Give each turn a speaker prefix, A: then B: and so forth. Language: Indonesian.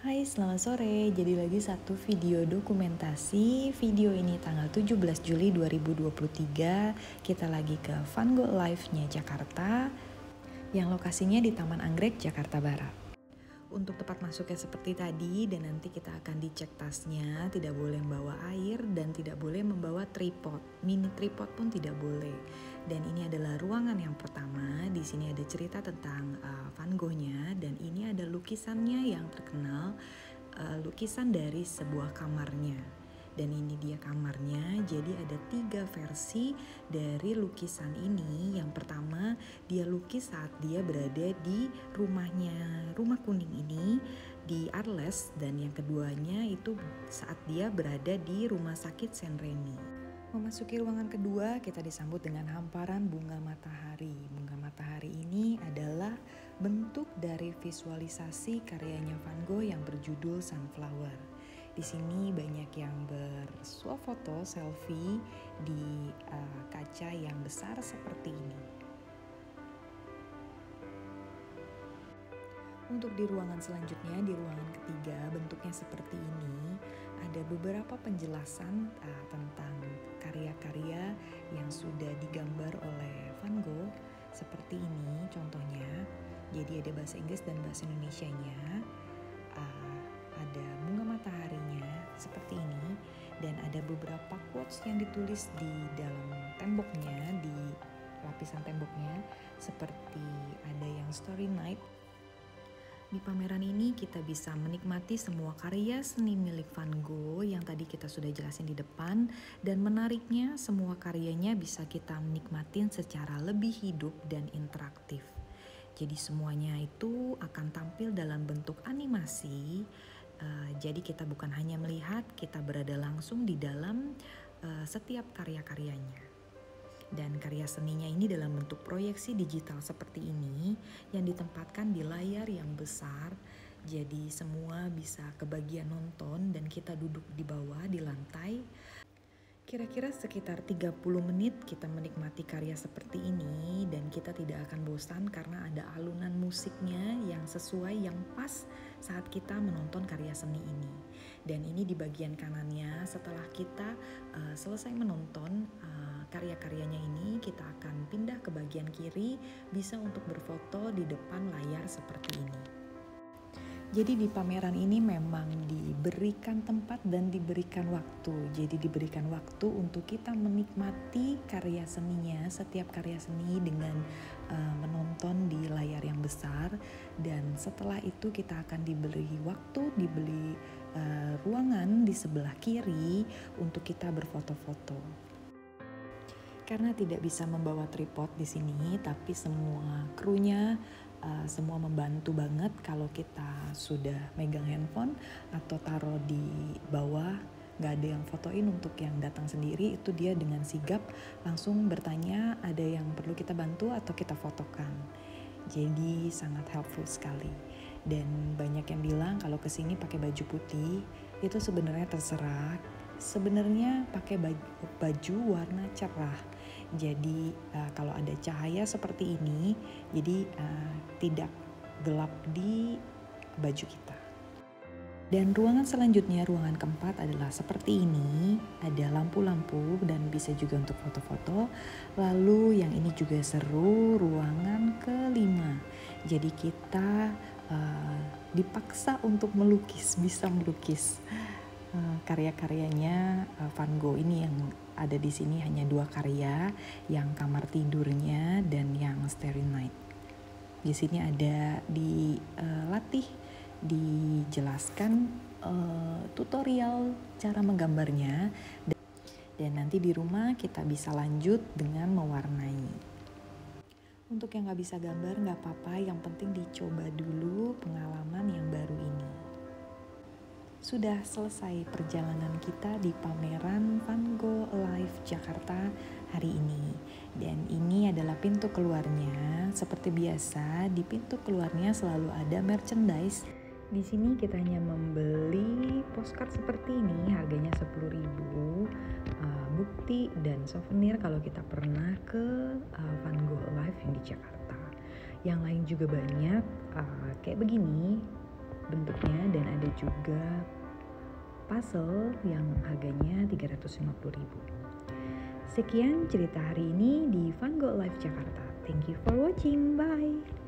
A: Hai, selamat sore. Jadi lagi satu video dokumentasi. Video ini tanggal 17 Juli 2023. Kita lagi ke Van Gogh Live-nya Jakarta yang lokasinya di Taman Anggrek, Jakarta Barat. Untuk tempat masuknya seperti tadi, dan nanti kita akan dicek tasnya, tidak boleh membawa air dan tidak boleh membawa tripod. Mini tripod pun tidak boleh. Dan ini adalah ruangan yang pertama. Di sini ada cerita tentang Van Gogh-nya, dan ini ada lukisannya yang terkenal, lukisan dari sebuah kamarnya. Dan ini dia kamarnya. Jadi ada 3 versi dari lukisan ini. Yang pertama, dia lukis saat dia berada di rumahnya, rumah kuning ini di Arles. Dan yang keduanya itu saat dia berada di rumah sakit Saint Remy. Memasuki ruangan kedua, kita disambut dengan hamparan bunga matahari. Bunga matahari ini adalah bentuk dari visualisasi karyanya Van Gogh yang berjudul Sunflower. Di sini banyak yang bersuah foto selfie di kaca yang besar seperti ini. Untuk di ruangan selanjutnya, di ruangan ketiga, bentuknya seperti ini. Ada beberapa penjelasan tentang karya-karya yang sudah digambar oleh Van Gogh. Seperti ini contohnya. Jadi ada bahasa Inggris dan bahasa Indonesianya. Ada bunga mataharinya seperti ini, dan ada beberapa quotes yang ditulis di dalam temboknya, di lapisan temboknya, seperti ada yang story night. Di pameran ini kita bisa menikmati semua karya seni milik Van Gogh yang tadi kita sudah jelasin di depan, dan menariknya semua karyanya bisa kita menikmatin secara lebih hidup dan interaktif. Jadi semuanya itu akan tampil dalam bentuk animasi. Jadi kita bukan hanya melihat, kita berada langsung di dalam setiap karya-karyanya. Dan karya seninya ini dalam bentuk proyeksi digital seperti ini yang ditempatkan di layar yang besar. Jadi semua bisa kebagian nonton dan kita duduk di bawah di lantai. Kira-kira sekitar 30 menit kita menikmati karya seperti ini, dan kita tidak akan bosan karena ada alunan musiknya yang sesuai, yang pas saat kita menonton karya seni ini. Dan ini di bagian kanannya, setelah kita selesai menonton karya-karyanya ini, kita akan pindah ke bagian kiri, bisa untuk berfoto di depan layar seperti ini. Jadi di pameran ini memang diberikan tempat dan diberikan waktu. Jadi diberikan waktu untuk kita menikmati karya seninya, setiap karya seni dengan menonton di layar yang besar. Dan setelah itu kita akan diberi waktu, diberi ruangan di sebelah kiri untuk kita berfoto-foto. Karena tidak bisa membawa tripod di sini, tapi semua krunya semua membantu banget kalau kita sudah megang handphone atau taruh di bawah, nggak ada yang fotoin. Untuk yang datang sendiri itu dia dengan sigap langsung bertanya ada yang perlu kita bantu atau kita fotokan. Jadi sangat helpful sekali. Dan banyak yang bilang kalau kesini pakai baju putih, itu sebenarnya terserah. Sebenarnya pakai baju warna cerah. Jadi kalau ada cahaya seperti ini, jadi tidak gelap di baju kita. Dan ruangan selanjutnya, ruangan keempat adalah seperti ini. Ada lampu-lampu dan bisa juga untuk foto-foto. Lalu yang ini juga seru, ruangan kelima. Jadi kita dipaksa untuk melukis, bisa melukis. Karya-karyanya Van Gogh ini yang ada di sini hanya 2 karya, yang kamar tidurnya dan yang Starry Night. Di sini ada dilatih, dijelaskan tutorial cara menggambarnya, dan nanti di rumah kita bisa lanjut dengan mewarnai. Untuk yang gak bisa gambar gak apa-apa, yang penting dicoba dulu pengalaman yang baru ini. Sudah selesai perjalanan kita di pameran Van Gogh Live Jakarta hari ini. Dan ini adalah pintu keluarnya. Seperti biasa, di pintu keluarnya selalu ada merchandise. Di sini kita hanya membeli postcard seperti ini, harganya 10.000. Bukti dan souvenir kalau kita pernah ke Van Gogh Live yang di Jakarta. Yang lain juga banyak, kayak begini bentuknya, dan ada juga puzzle yang harganya 350.000. Sekian cerita hari ini di Van Gogh Live Jakarta. Thank you for watching. Bye.